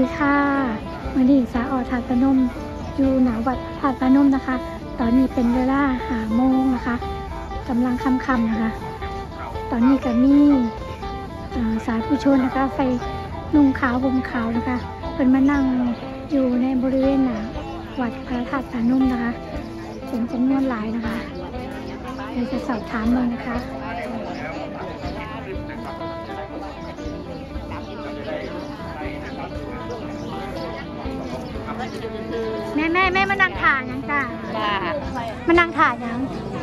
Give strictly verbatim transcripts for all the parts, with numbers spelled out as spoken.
ค่ะวันนี้สาออถาดพนมอยู่หนาวัดถาดพนมนะคะตอนนี้เป็นเวลาหาโมงนะคะกำลังค่ำๆนะคะตอนนี้ก็มีสาธุชนนะคะใส่นุ่งขาวห่มขาวนะคะเป็นมานั่งอยู่ในบริเวณหนาวัดพระธาตุพนมนะคะเป็นจำนวนหลายนะคะเดี๋ยวจะสอบถามเลยนะคะแม่แม่แม่มานั่งถ่ายยังจ้ามานั่งถ่ายยัง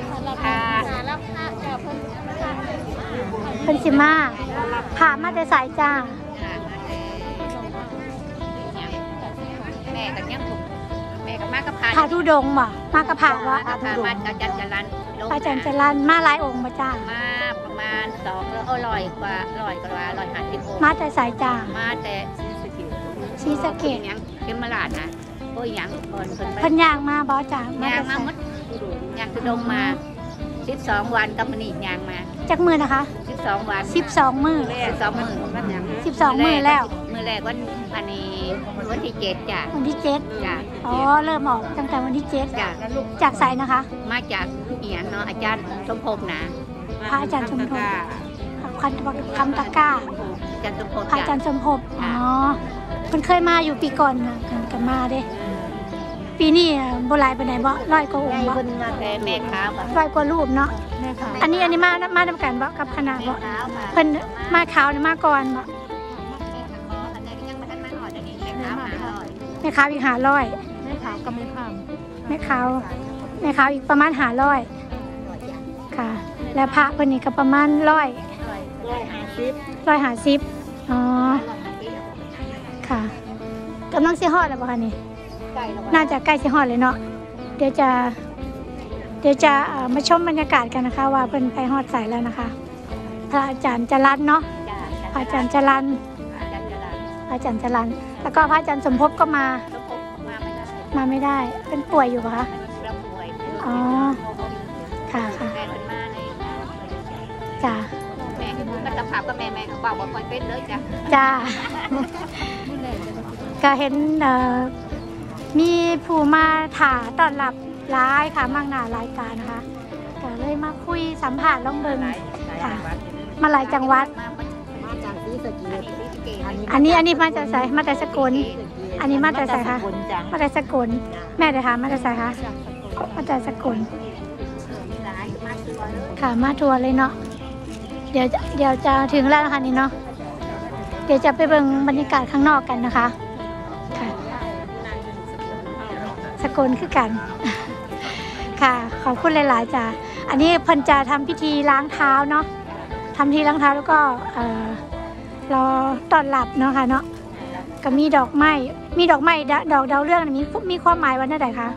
เพิ่นสิมาผ่ามาแต่สายจ้าแม่กับยังถูกแม่กับมากกับพาพาทุดงบ่มากกับพาวะพาทุดงมาจันจันรันพาจันจันรันมาหลายองค์มาจ้ามาประมาณสองโอ้ลอยกว่าลอยกว่าลอยห้าสิบองค์มาแต่สายจ้ามาแต่ชีสเกตยังเขมราชนะโอ้ยยังคนคนเพิ่นย่างมาบ่จ้าย่างมาหมดย่างทุดงมาสิบสองวันกับมันนี่ย่างมาจักมือนะคะสิบสองวันสิบสองมือสิบสองมือสิบสองมือแล้วมือแรกวันอันนี้วันที่เจ็ดจ้ะวันที่เจ็ดจ้ะอ๋อเริ่มออกตั้งแต่วันที่เจ็ดจ้ะจากสายนะคะมาจากเอียงเนาะอาจารย์สมภพนะพระอาจารย์สมภพคันคำตะก้าอาจารย์สมภพพระอาจารย์สมภพอ๋อคนเคยมาอยู่ปีก่อนนะกันมาเด้ปีนี้โบราณไปไหนบ่ร้อยกว่าองค์บ่แม่ขาวร้อยกว่ารูปเนาะอันนี้อันนี้มามาทำกันบ่กับคณะบ่เพิ่นมาขาวมาก่อนบ่แม่ขาวอีกห้าร้อยแม่ขาวกับแม่ขาวแม่ขาวแม่ขาวอีกประมาณห้าร้อยค่ะแล้วพระเพิ่นนี่ก็ประมาณร้อยร้อยห้าสิบร้อยห้าสิบอ๋อค่ะกำลังสิฮอดแล้วบ่คะนี่น่าจะใกล้สิฮอดเลยเนาะเดี๋ยวจะเดี๋ยวจะมาชมบรรยากาศกันนะคะว่าเพิ่นไปฮอดใส่แล้วนะคะพระอาจารย์จรัญเนาะพระอาจารย์จรัญพระอาจารย์จรัญแล้วก็พระอาจารย์สมภพก็มามาไม่ได้เป็นป่วยอยู่ปะคะอ๋อค่ะค่ะจ้าแม่ก็จะพากับแม่แม่ก็บอกว่าคอยเป็นเลยจ้ะจ้าก็เห็นมีผู้มาถ่าต้อนรับร้ายค่ะมั่งหน้าหลายตานะคะก็เลยมาคุยสัมผัสล่องเบิงค่ะมาหลายจังหวัดอันนี้อันนี้มาจากไสมาจากสกลอันนี้มาจากไสคะมาจากสกลแม่เดี๋ยวถามมาจากไสคะมาจากสกลค่ะมาทัวร์เลยเนาะเดี๋ยวเดี๋ยวจะถึงแล้วนะคะนี่เนาะเดี๋ยวจะไปเบิ่งบรรยากาศข้างนอกกันนะคะค่ะสกลคือกันค่ะขอบคุณหลายๆจ้ะอันนี้เพิ่นจะทำพิธีล้างเท้าเนาะทำพิธีล้างเท้าแล้วก็รอต้อนรับเนาะค่ะเนาะก็มีดอกไม้มีดอกไม้ดอกดาวเรืองมีมีความหมายว่าไหนคะ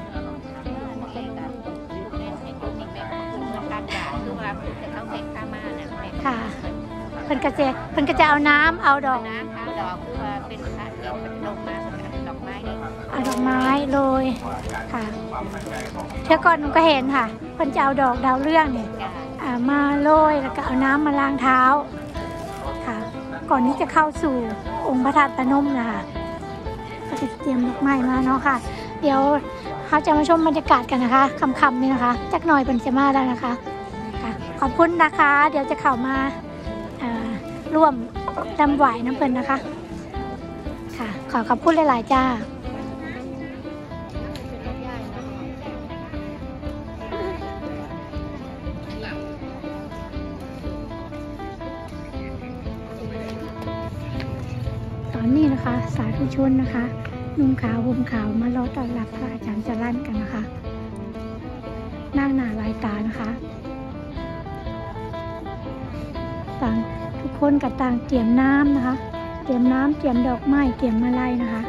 ค่ะเพิ่นก็จะเพิ่นก็จะเอาน้ำเอาดอกน้ำเอาดอกคือว่าเป็นพระเจ้าเป็นดอกไม้ดอกไม้เอาดอกไม้โรยค่ะเท่าก่อนหนูก็เห็นค่ะเพิ่นจะเอาดอกดาวเรืองเนี่ยมาโรยแล้วก็เอาน้ำมาล้างเท้าค่ะก่อนที่จะเข้าสู่องค์พระธาตุพนมนะคะก็จะเตรียมดอกไม้มาเนาะค่ะเดี๋ยวเขาจะมาชมบรรยากาศกันนะคะคำๆนี่นะคะจักหน่อยเพิ่นจะมาแล้วนะคะค่ะขอบคุณนะคะเดี๋ยวจะเข้ามาร่วมรำไหวน้ำเพลินนะคะค่ะขอขอบคุณหลายๆจ้าตอนนี้นะคะสาธุชนนะคะนุ่งขาวห่มขาวมารอต้อนรับพระอาจารย์จรัญกันนะคะนั่งหน้าลายตานะคะต่างทุกคนกับต่างเตรียมน้ำนะคะเตรียมน้ำเตรียมดอกไม้เตรียมมาลัยนะคะ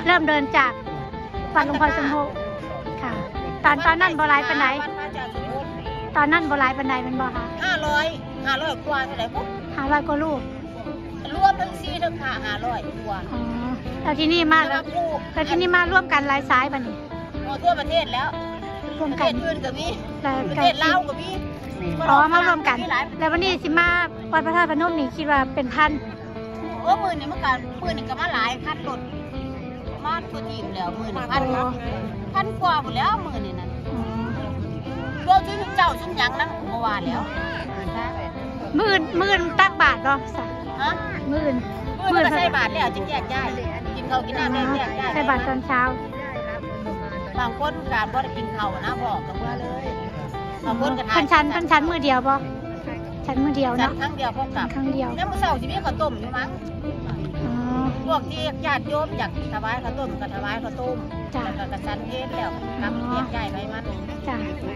เริ่มเดินจากวัดหลวงพ่อสมโภชค่ะ ตอนตอนนั้นโบราณปันไหนตอนนั้นโบราณปันไหนเป็นบ่คะห้าร้อยห้าร้อยกว่าเท่าไหร่ปุ๊บห้าร้อยกว่าลูกรวมทั้งซีทั้งขาห้าร้อยกว่าอ๋อแล้วที่นี่มาแล้วแล้วที่นี่มาร่วมกันหลายสายบัดนี้ทั่วประเทศแล้วร่วมประกัเทนศอื่นกับพี่แล้วประกัเทนศลาวกับพี่อ๋อมารวมกัน แล้ววันนี้สิมาวัดพระธาตุพนมนี่คิดว่าเป็นพันโอ้มือนี่มันก็มือนี่ก็มาหลายคันรถมาตัวทีมแล้วมือนี่พันพันกว่าหมดแล้วมือนี่นั่นอ๋อรวมถึงเจ้าชุมยังนั่งเมื่อวานแล้วมื่อื่นมื่นตักบาทเนาะสะฮะมื่นมือก็ใส่บาทแล้วจึงแยกย้ายกินข้าวกินน้ำได้แยกย้ายใส่บาทตอนเช้าบางคนการบ่ได้กินข้าวนะบอกกันว่าเลยบางคนก็ทาพันชั้นพันชั้นมือเดียวบ่ชั้นมือเดียวชั้นเนาะครั้งเดียวพบกับครั้งเดียวแล้วมื้อเช้าสิมีข้าวต้มอยู่มั้งอ๋อพวกที่ญาติโยมอยากถวายข้าวต้มก็ถวายข้าวต้มจ้ะแล้วก็กระชั้นเทศแล้วนำแยกย้ายไปมันจ้ะ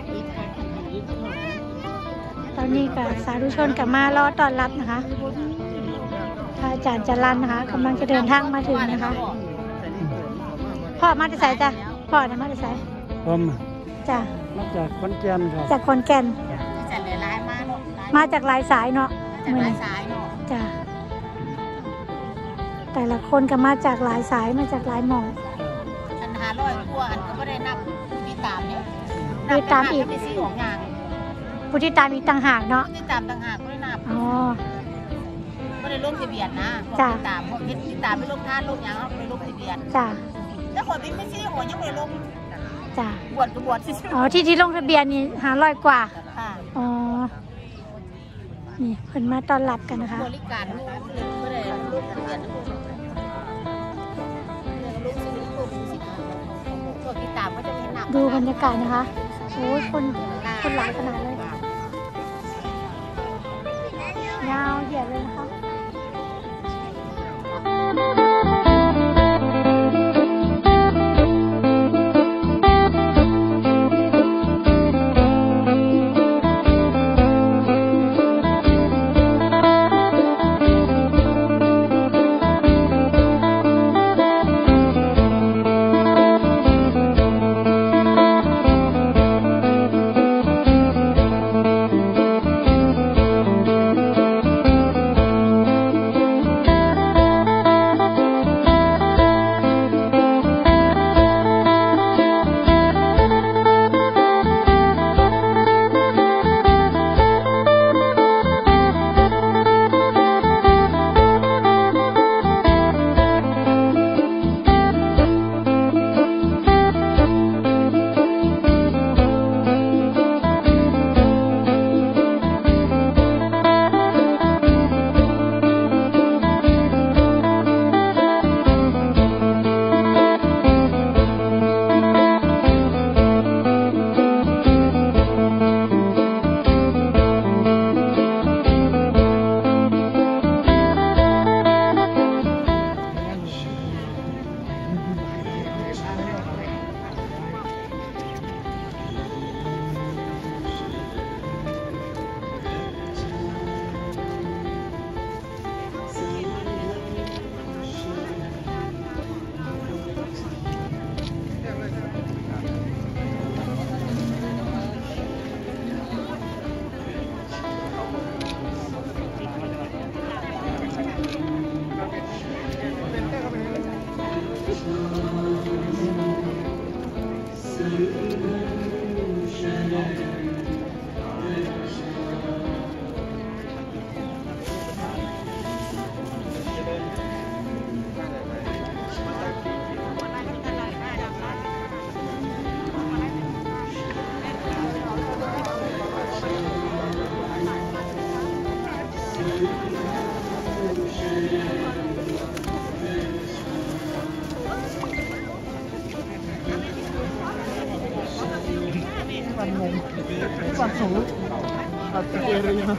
ตอนนี้ก็สาธุชนกับมารอต้อนรับนะคะพระอาจารย์จรัญนะคะกำลังจะเดินทางมาถึงนะคะพ่อมาจะใส่จ้ะพ่อนะมาจะใส่ผมจ้ะมาจากขอนแก่นครับจากขอนแก่นจัดหลายๆมาเนาะมาจากหลายสายเนาะจากมืหอลายนี้สายเนาะจ้ะแต่ละคนก็มาจากหลายสายมาจากหลายหม่องฉันหาร้อยกว่าอันก็ไม่ได้นับที่ตามเนี่ยคือตามอีกไปซื้อของอย่างผู้ที่ตามอีกต่างหากเนาะที่ตามต่างหากไม่ได้นับอ๋อไม่ได้ลงทะเบียนนะพวกจ้ะที่ตามพวกที่ตามไม่ลงทานลงอย่างเขาไม่ลงทะเบียนจ้ะแล้วคนที่ไม่ซื้อหัวยังไม่ลงจ้ะบวชก็บวชซื้ออ๋อที่ที่ลงทะเบียนนี่หาร้อยกว่าค่ะอ๋อ นี่เพิ่นมาต้อนรับกันนะคะบริการลูกเลยไม่ได้ลงทะเบียนนะลูกลูกซื้อลูกซื้อพวกที่ตามก็จะมีหนักดูบรรยากาศนะคะ โอ้ยคนคนหลายขนาดเลย ยาวเหยียดเลยนะคะวันงงวันสูงอัดเอรีนะ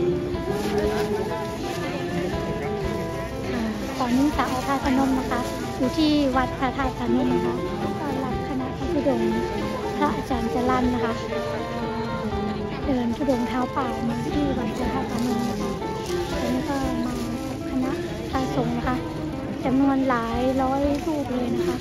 ตอนนี้สาวพาพนมนะคะอยู่ที่วัดพระธาตุพนมนะคะต้อนรับคณะพระธุดงค์พระอาจารย์จรัญนะคะ เดินธุดงค์เท้าเปล่ามาที่วัดพระธาตุพนมนะคะตอนนี้ก็มากับคณะพระสงฆ์นะคะจำนวนหลายร้อยรูปเลยนะคะ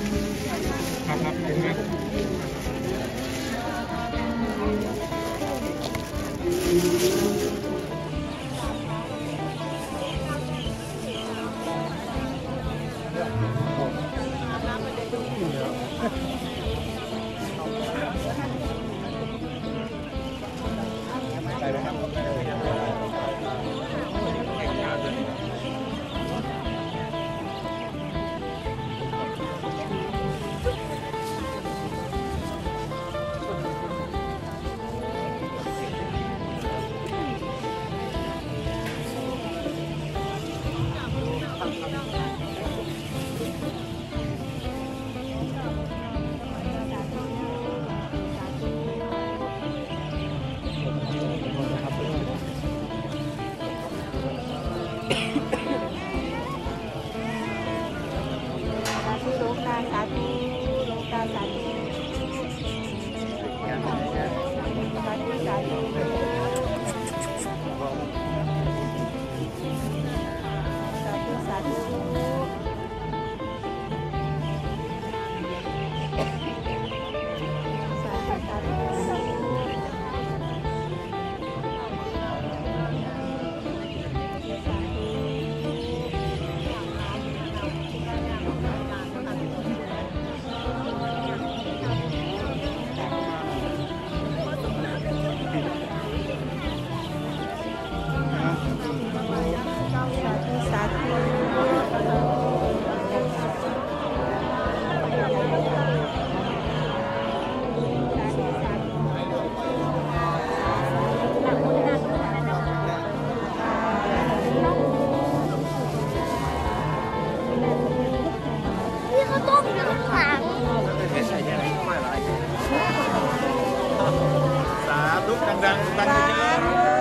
ดังๆดังๆเยอะ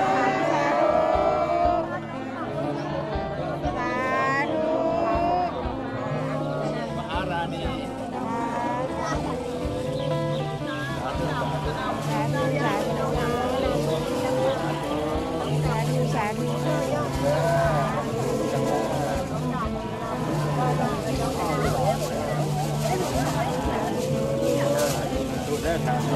มหาราณีดูได้ทาง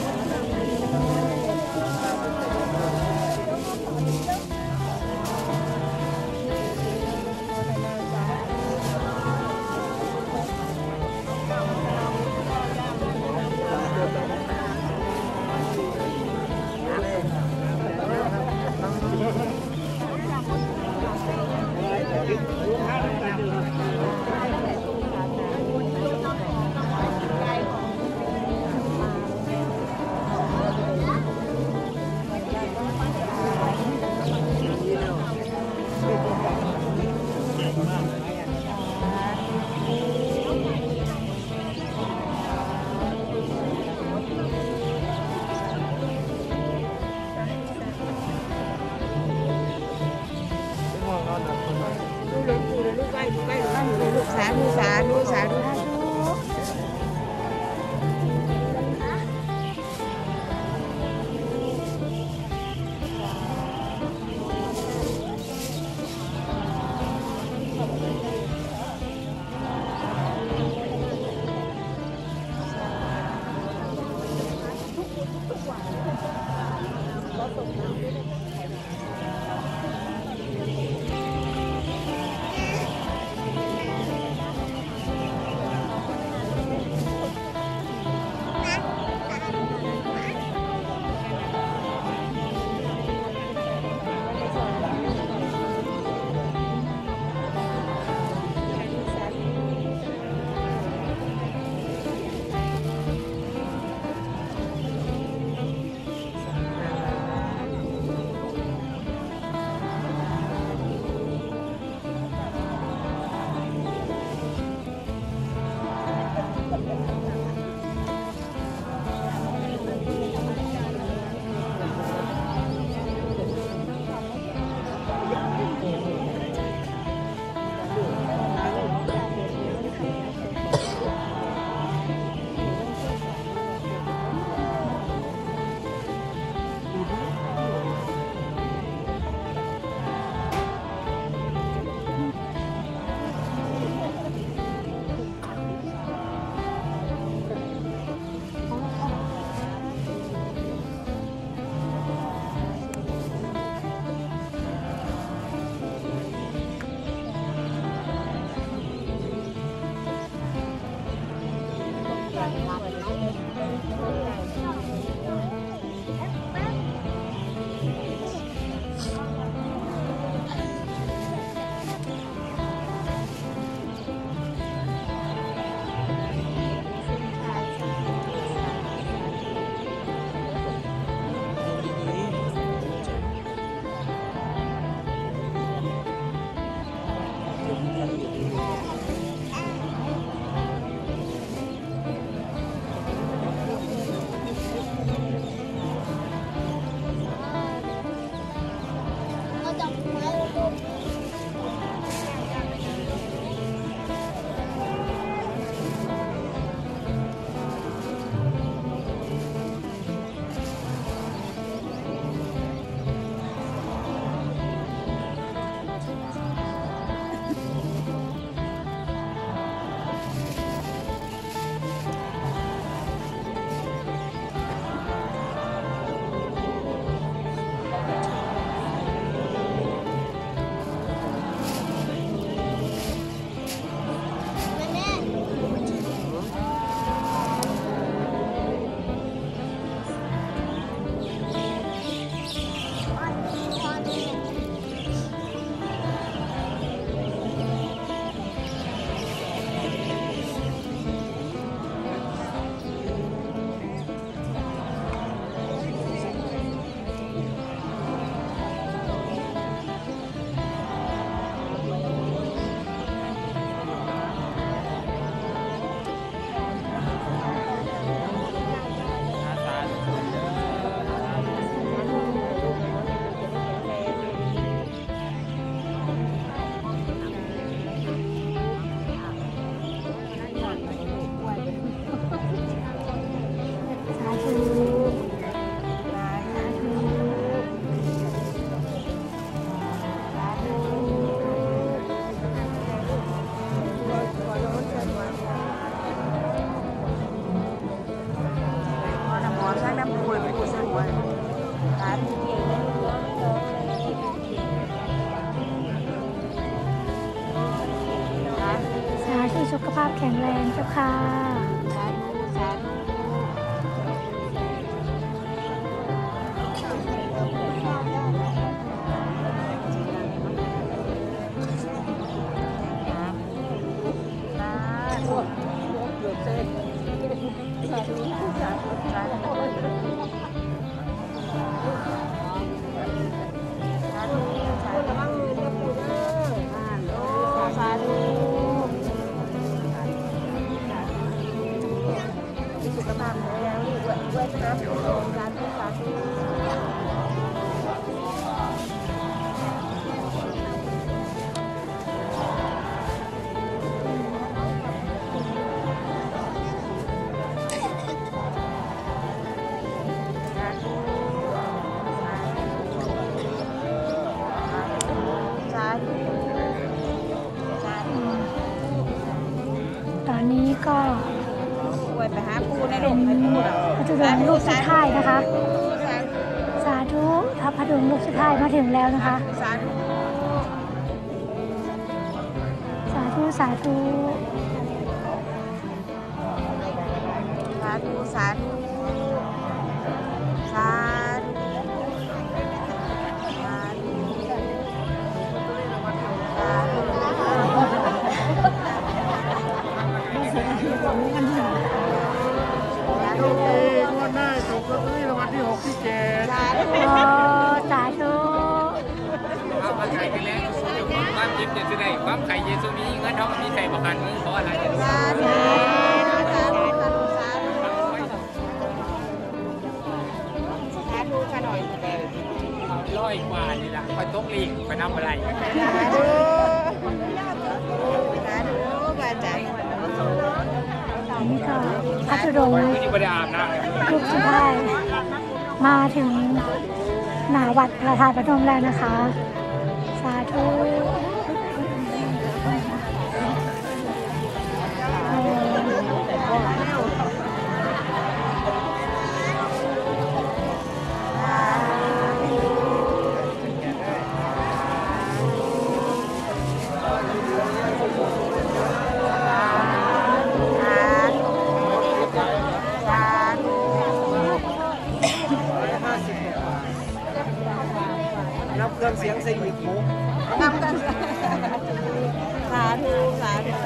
สาธุสาธุสาธุข็งแรงเจ้าค่ะสาธุสาธุสุขภาพแข็งแรงลูกด้วยด้วยนะสาธุสาธุตอนนี้ก็ป่วยไปหาปูในเป็นพระธุดงค์ลูกสุดท้ายนะคะ สาธุพระพดุงลูกสุดท้ายมาถึงแล้วนะคะสาธุสาธุสาธุสาธุสาธุสาธุลูกเองวันหน้าถูกลอตเตอรี่รางวัลที่หกที่เจ็ดโอ้สาธุเอามาไข่กันแล้วความคิดจะได้ความไข่เยซูนี้เงินทองมีใส่ประกันมือเพราะอะไรจะสาธุสาธุสาธุสาธุสาธุกันหน่อยแต่ร้อยกว่านี่ละคอยตกลีกไปนำอะไรสาธุสาธุบาจัยอันนี้ก็พระธุดงค์ที่นี่ไม่ได้อาบน้ำลูกสุดท้ายมาถึงหน้าวัดพระธาตุพนมแล้วนะคะ สาธุนับเครื่องเสียงใส่อีกหมูนำกันสาธุสาธุ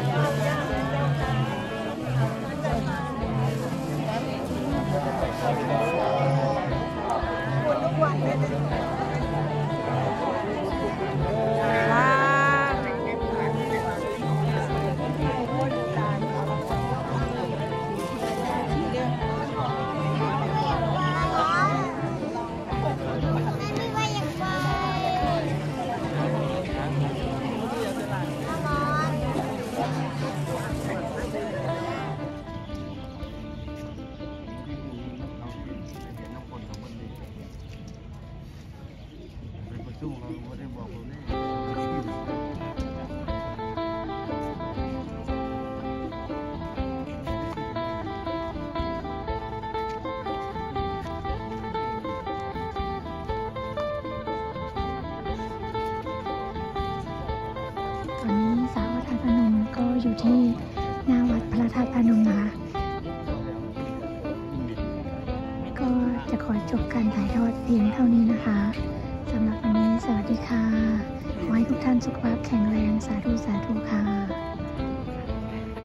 ตอนนี้สาวพระธาตุพนมก็อยู่ที่หน้าวัดพระธาตุพนมนะคะ ก็จะขอจบการถ่ายทอดเพียงเท่านี้นะคะสำหรับวันนี้สวัสดีค่ะ ขอให้ทุกท่านสุขภาพแข็งแรงสาธุสาธุค่ะ